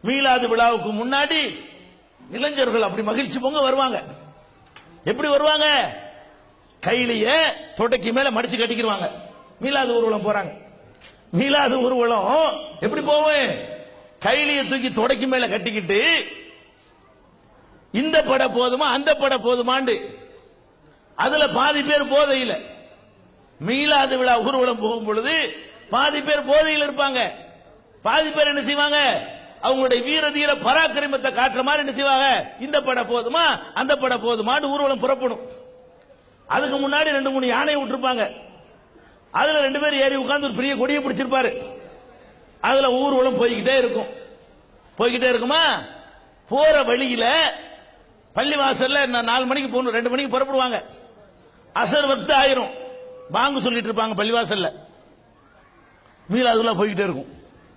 மீலாது விழாவுக்கு முன்னாடி இளைஞர்கள் அப்படி மகிழ்ச்சி பொங்க வருவாங்க. எப்படி வருவாங்க? கையிலேயே தொடைக்கு மேல மடிச்சு கட்டிக்கிடுவாங்க. மீலாது ஊர்வலம் போறாங்க. மீலாது ஊர்வலம் எப்படி போவேன்? கையிலேயே தூக்கி தொடைக்கு மேல கட்டிக்கிட்டு இந்த பட போதுமா அந்த பட போதுமாண்டு அதுல பாதி பேர் போதையில். மீலாது விழா ஊர்வலம் போகும் பொழுது பாதி பேர் போதையில் இருப்பாங்க. பாதி பேர் என்ன செய்வாங்க? அவங்களுடைய வீர தீர பராக்கிரமத்தை காட்டுற மாதிரி என்ன செய்வாங்க? இந்த பட போதுமா அந்த பட போதுமான்னு ஊர்வலம் புறப்படும். அதுக்கு முன்னாடி 2-3 யானை விட்டுருப்பாங்க. அதுல 2 பேர் ஏறி உட்கார்ந்து ஒரு பெரிய கொடியை பிடிச்சிருப்பாரு. அதுல ஊர்வலம் போய்கிட்டே இருக்கும். போய்கிட்டே இருக்குமா? போற வழியில பள்ளிவாசல்ல 4 மணிக்கு போகணும், 2 மணிக்கு புறப்படுவாங்க. அசர் வக்து ஆயிரும். பாங்கு சொல்லிட்டு இருப்பாங்க பள்ளிவாசல்ல. மீலாதுல்லா போய்கிட்டே இருக்கும்.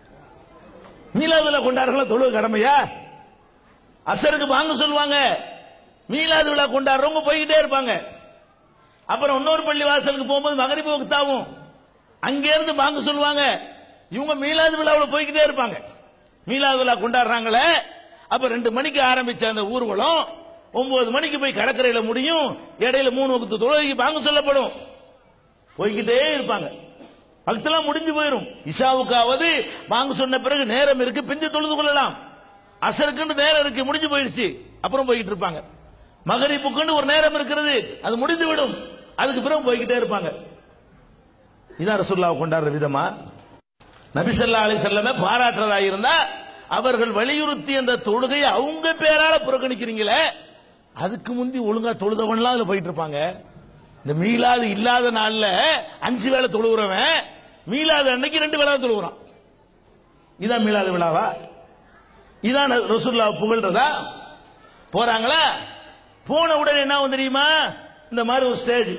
மீலாதுல்லா கொண்டாடுறவங்கள தொழுக கடமையா? அசருக்கு பாங்கு சொல்லுவாங்க. மீலாது விழா கொண்டாடுறவங்க போய்கிட்டே இருப்பாங்க. அப்புறம் இன்னொரு பள்ளி வாசலுக்கு போகும்போது மகரிபு வக்தாவும் அங்கே இருந்து பாங்கு சொல்லுவாங்க. இவங்க மீலாது விழாவில் போய்கிட்டே இருப்பாங்க. மீலாது விழா கொண்டாடுறாங்களே. அப்ப 2 மணிக்கு ஆரம்பிச்ச அந்த ஊர்வலம் 9 மணிக்கு போய் கடற்கரையில முடியும். இடையில 3 வக்து தொழுகைக்கு பாங்கு சொல்லப்படும். போய்கிட்டே இருப்பாங்க. வக்தெல்லாம் முடிஞ்சு போயிடும். இஷாவுக்காவது பாங்கு சொன்ன பிறகு நேரம் இருக்கு, பிந்தி தொழுது கொள்ளலாம். அசருக்குன்னு நேரம் இருக்கு, முடிஞ்சு போயிடுச்சு. அப்புறம் போய்கிட்டு இருப்பாங்க. மகரிப்புக்குன்னு ஒரு நேரம் இருக்கிறது, அது முடிந்து விடும். அதுக்கு பிறகு போய்கிட்டே இருப்பாங்க. இதான் ரசூலுல்லாஹ் கொண்டாடுற விதமா? நபி ஸல்லல்லாஹு அலைஹி வஸல்லம் பாராட்டுறதா இருந்தா அவர்கள் வலியுறுத்தி அந்த தொழுகையை அவங்க பேரால புறக்கணிக்கிறீங்களே, அதுக்கு முந்தி ஒழுங்கா தொழுதவன்லாம் அதுல போயிட்டு இருப்பாங்க. இந்த மீலாது இல்லாத நாள்ல 5 வேளை தொழுகிறவன் மீலாது அன்னைக்கு 2 வேளை தொழுகிறான். இதான் மீலாது விழாவா? இதான் ரசூலுல்லாஹ் புகழ்றதா? போறாங்களா? போன உடனே என்ன வந்து தெரியுமா? இந்த மாதிரி ஒரு ஸ்டேஜ்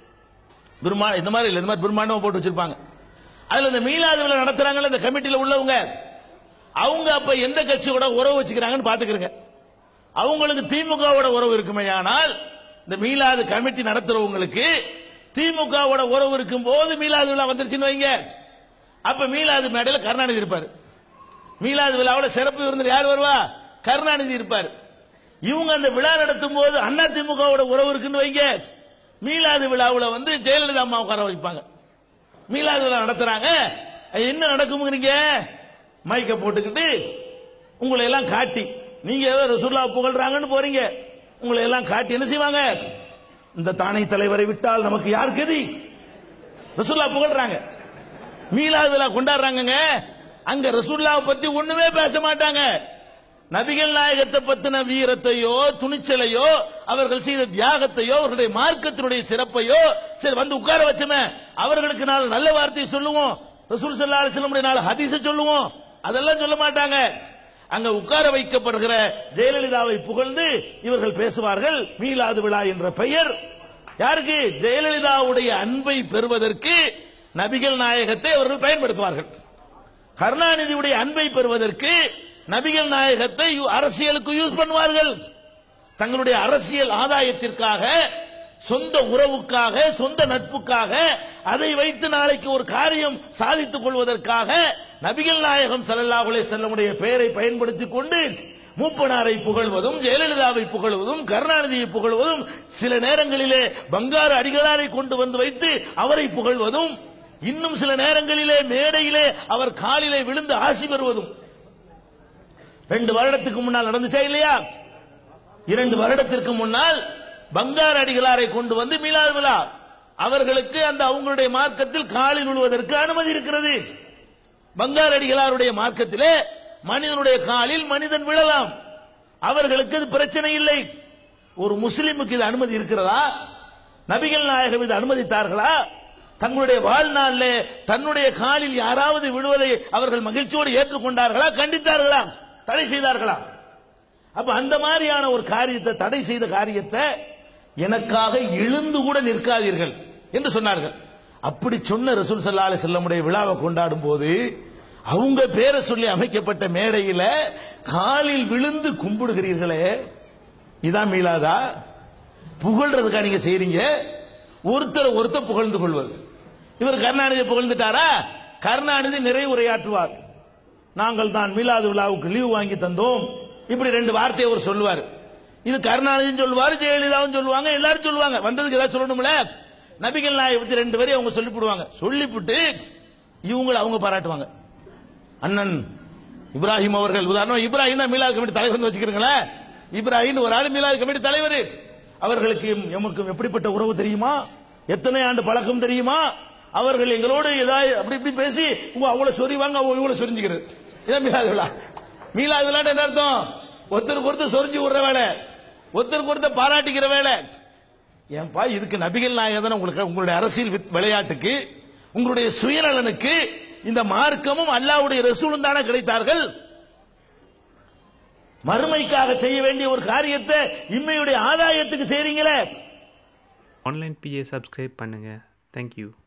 இந்த மாதிரி இல்ல, இந்த மாதிரி பிரம்மாண்டமா போட்டு வச்சிருப்பாங்க. அதுல இந்த மீலாது விழா நடத்துறாங்கல்ல, இந்த கமிட்டியில உள்ளவங்க, அவங்க அப்ப எந்த கட்சியோட உறவு வச்சுக்கிறாங்கன்னு பாத்துக்கிறங்க. அவங்களுக்கு திமுகவோட உறவு இருக்குமே, ஆனால் இந்த மீலாது கமிட்டி நடத்துறவங்களுக்கு திமுகவோட உறவு இருக்கும் போது மீலாது விழா வந்துருச்சுன்னு வைங்க. அப்ப மீலாது மேடையில கருணாநிதி இருப்பாரு. மீலாது விழாவில் சிறப்பு விருந்தினர் யார் வருவா? கருணாநிதி இருப்பார். இவங்க அந்த விழா நடத்தும் போது அண்ணா திமுகவோட உறவு இருக்குன்னு வைங்க. மீலாது விழாவில் வந்து ஜெயலலிதா அம்மா உட்கார வைப்பாங்க. மீலாது விழா நடத்துறாங்க. என்ன நடக்கும்ங்கிறீங்க? மைக்க போட்டுக்கிட்டு உங்களை எல்லாம் காட்டி, நீங்க ஏதோ ரசூலுல்லாஹ் புகழ்றாங்கன்னு போறீங்க, உங்களை எல்லாம் காட்டி என்ன செய்வாங்க? இந்த தானை தலைவரை விட்டால் நமக்கு யார் கதி? ரசூலுல்லாஹ் புகழ்றாங்க, மீலாது விழா கொண்டாடுறாங்க. அங்க ரசூலுல்லாஹ் பத்தி ஒண்ணுமே பேச மாட்டாங்க. நபிகள் நாயகத்தை பத்தின வீரத்தையோ துணிச்சலையோ அவர்கள் செய்த தியாகத்தையோ அவர்களுடைய மார்க்கத்தினுடைய சிறப்பையோ சரி வந்து உட்கார வச்சமே, அவர்களுக்கு நாலு நல்ல வார்த்தையை சொல்லுவோம், ரசூல் ஸல்லல்லாஹு அலைஹி வஸல்லம் நாலு ஹதீஸை சொல்லுவோம், அதெல்லாம் சொல்ல மாட்டாங்க. அங்க உட்கார வைக்கப்படுகிற ஜெயலலிதாவை புகழ்ந்து இவர்கள் பேசுவார்கள். மீலாது விழா என்ற பெயர் யாருக்கு? ஜெயலலிதாவுடைய அன்பை பெறுவதற்கு நபிகள் நாயகத்தை அவர்கள் பயன்படுத்துவார்கள். கருணாநிதியுடைய அன்பை பெறுவதற்கு நபிகள் நாயகத்தை அரசியலுக்கு யூஸ் பண்ணுவார்கள். தங்களுடைய அரசியல் ஆதாயத்திற்காக, சொந்த உறவுக்காக, சொந்த நட்புக்காக, அதை வைத்து நாளைக்கு ஒரு காரியம் சாதித்துக் கொள்வதற்காக நபிகள் நாயகம் ஸல்லல்லாஹு அலைஹி வஸல்லமுடைய பெயரை பயன்படுத்திக் கொண்டு மூப்பனாரை புகழ்வதும், ஜெயலலிதாவை புகழ்வதும், கருணாநிதியை புகழ்வதும், சில நேரங்களிலே பங்காரு அடிகளாரை கொண்டு வந்து வைத்து அவரை புகழ்வதும், இன்னும் சில நேரங்களிலே மேடையிலே அவர் காலிலே விழுந்து ஆசி பெறுவதும் 2 வருடத்துக்கு முன்னால் நடந்துச்சா இல்லையா? 2 வருடத்திற்கு முன்னால் பங்காரு அடிகளாரை கொண்டு வந்து மீலாது விழா, அவர்களுக்கு அந்த அவங்களுடைய மார்க்கத்தில் காலில் விழுவதற்கு அனுமதி இருக்கிறது. பங்காரு அடிகளாருடைய மார்க்கத்திலே மனிதனுடைய காலில் மனிதன் விழலாம், அவர்களுக்கு இது பிரச்சனை இல்லை. ஒரு முஸ்லிமுக்கு இது அனுமதி இருக்கிறதா? நபிகள் நாயகம் இது அனுமதித்தார்களா? தங்களுடைய வாழ்நாளிலே தன்னுடைய காலில் யாராவது விழுவதை அவர்கள் மகிழ்ச்சியோடு ஏற்றுக்கொண்டார்களா? கண்டித்தார்களா? தடை செய்தார்களா? அப்ப அந்த மாதிரியான ஒரு காரியத்தை, தடை செய்த காரியத்தை எனக்காக எழுந்து கூட நிற்காதீர்கள் என்று சொன்னார்கள். அப்படி சொன்ன ரசூல் ஸல்லல்லாஹு அலைஹி வஸல்லமுடைய விழாவை கொண்டாடும் போது அவங்க பேரை சொல்லி அமைக்கப்பட்ட மேடையில காலில் விழுந்து கும்பிடுகிறீர்களே, இதான் மீளாதா? புகழ்றதுக்கா நீங்க செய்றீங்க? ஒருத்தர் புகழ்ந்து கொள்வது. இவர் கருணாநிதி புகழ்ந்துட்டாரா? கருணாநிதி நிறைய உரையாற்றுவார். நாங்கள் தான் மீலாது விழாவுக்கு லீவு வாங்கி தந்தோம். இப்படி 2 வார்த்தையை அவர் சொல்லுவார். இது கருணாநிதியும் சொல்லுவார், ஜெயலலிதாவும் சொல்லுவாங்க, எல்லாரும் சொல்லுவாங்க. வந்ததுக்கு ஏதாவது சொல்லணும்ல. நபிகள் நாயகத்தை 2 வரை அவங்க சொல்லிவிடுவாங்க. சொல்லிவிட்டு இவங்களை அவங்க பாராட்டுவாங்க. அண்ணன் இப்ராஹிம் அவர்கள், உதாரணம் இப்ராஹிம் தான் மீலாது கமிட்டி தலைவர் வச்சுக்கிறீங்களேன். இப்ராஹிம் ஒரு ஆள் மீலாது கமிட்டி தலைவர். அவர்களுக்கு எமக்கு எப்படிப்பட்ட உறவு தெரியுமா, எத்தனை ஆண்டு பழக்கம் தெரியுமா, அவர்கள் எங்களோடு ஏதாவது அப்படி இப்படி பேசி அவ்வளவு சொறிவாங்க, இவ்வளவு சொரிஞ்சுக்கிறது. இதான் மீலாது விழா. மீலாது விழா என்ன அர்த்தம்? ஒருத்தருக்கு ஒருத்தர் சொரிஞ்சு விடுற வேலை, ஒருத்தருக்கு ஒருத்தர் பாராட்டிக்கிற வேலை. ஏன்பா இதுக்கு நபிகள் நாயகம் உங்களுக்கு உங்களுடைய அரசியல் விளையாட்டுக்கு, உங்களுடைய சுயநலனுக்கு இந்த மார்க்கமும் அல்லாஹ்வுடைய ரசூலும் தானே கிடைத்தார்கள். மறுமைக்காக செய்ய வேண்டிய ஒரு காரியத்தை இம்மையுடைய ஆதாயத்துக்கு செய்றீங்களே. ஆன்லைன் PA சப்ஸ்கிரைப் பண்ணுங்க. Thank you.